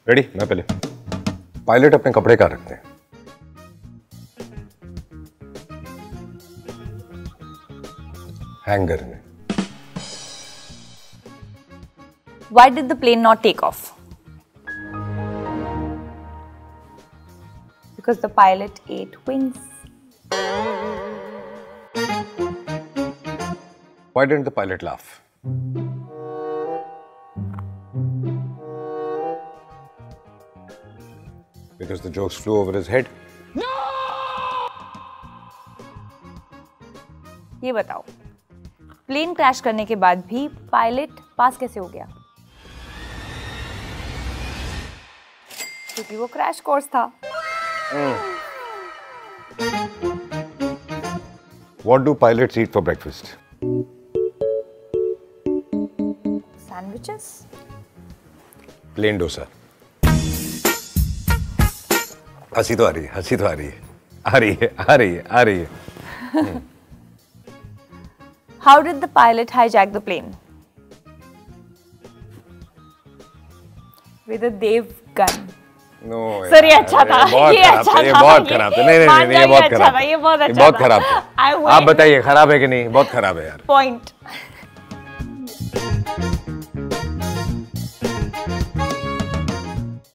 Ready? मैं पहले। Pilot अपने कपड़े कहाँ रखते हैं? हैंगर में। Why did the plane not take off? Because the pilot ate wings. Why didn't the pilot laugh? Because the jokes flew over his head. No! ये बताओ, प्लेन क्रैश करने के बाद भी पायलट पास कैसे हो गया? क्योंकि वो क्रैश कोर्स था। What do pilots eat for breakfast? Sandwiches? Plain dosa. हंसी तो आ रही है, हंसी तो आ रही है, आ रही है, आ रही है, आ रही है। How did the pilot hijack the plane? With a Devgn. No, sir ये अच्छा था, ये अच्छा था, ये बहुत खराब था, नहीं नहीं, ये बहुत खराब था, ये बहुत अच्छा था, बहुत खराब था। आप बताइए खराब है कि नहीं? बहुत खराब है यार। Point.